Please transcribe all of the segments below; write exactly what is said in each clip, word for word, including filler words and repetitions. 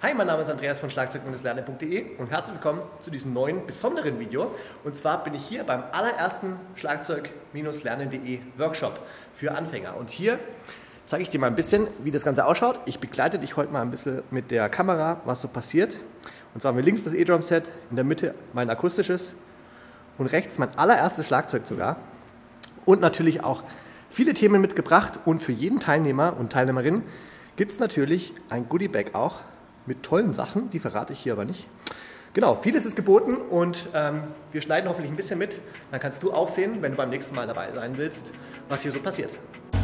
Hi, mein Name ist Andreas von schlagzeug lernen punkt de und herzlich willkommen zu diesem neuen, besonderen Video. Und zwar bin ich hier beim allerersten schlagzeug lernen punkt de Workshop für Anfänger. Und hier zeige ich dir mal ein bisschen, wie das Ganze ausschaut. Ich begleite dich heute mal ein bisschen mit der Kamera, was so passiert. Und zwar haben wir links das E-Drum-Set, in der Mitte mein akustisches und rechts mein allererstes Schlagzeug sogar. Und natürlich auch viele Themen mitgebracht. Und für jeden Teilnehmer und Teilnehmerin gibt es natürlich ein Goodie-Bag auch mit tollen Sachen, die verrate ich hier aber nicht. Genau, vieles ist geboten und ähm, wir schneiden hoffentlich ein bisschen mit. Dann kannst du auch sehen, wenn du beim nächsten Mal dabei sein willst, was hier so passiert.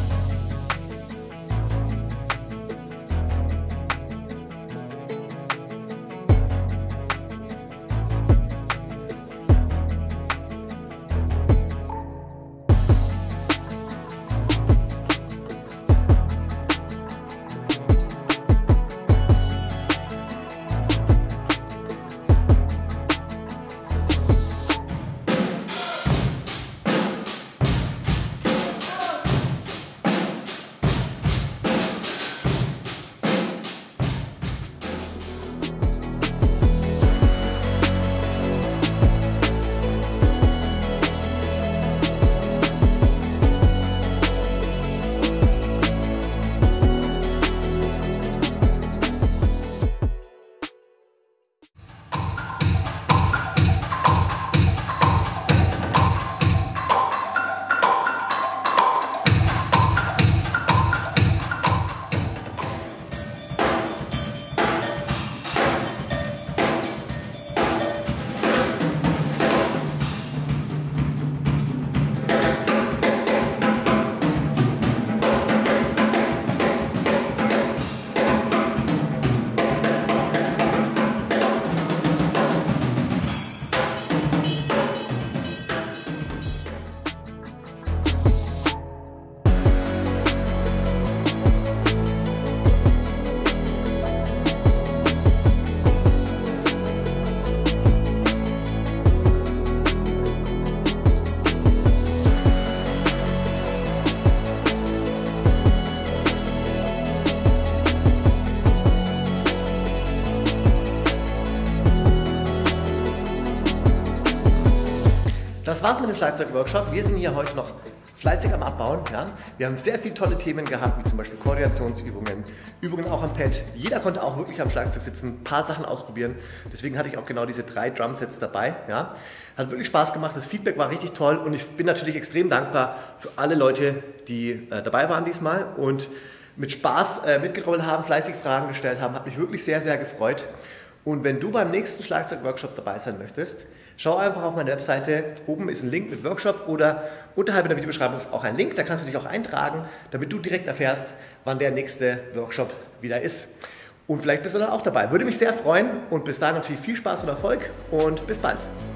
Das war's mit dem Schlagzeug-Workshop. Wir sind hier heute noch fleißig am Abbauen. Ja? Wir haben sehr viele tolle Themen gehabt, wie zum Beispiel Koordinationsübungen, Übungen auch am Pad. Jeder konnte auch wirklich am Schlagzeug sitzen, ein paar Sachen ausprobieren. Deswegen hatte ich auch genau diese drei Drumsets dabei. Ja? Hat wirklich Spaß gemacht, das Feedback war richtig toll und ich bin natürlich extrem dankbar für alle Leute, die äh, dabei waren diesmal und mit Spaß äh, mitgetrommelt haben, fleißig Fragen gestellt haben. Hat mich wirklich sehr, sehr gefreut. Und wenn du beim nächsten Schlagzeug-Workshop dabei sein möchtest, schau einfach auf meine Webseite, oben ist ein Link mit Workshop oder unterhalb in der Videobeschreibung ist auch ein Link, da kannst du dich auch eintragen, damit du direkt erfährst, wann der nächste Workshop wieder ist. Und vielleicht bist du dann auch dabei. Würde mich sehr freuen und bis dahin natürlich viel Spaß und Erfolg und bis bald.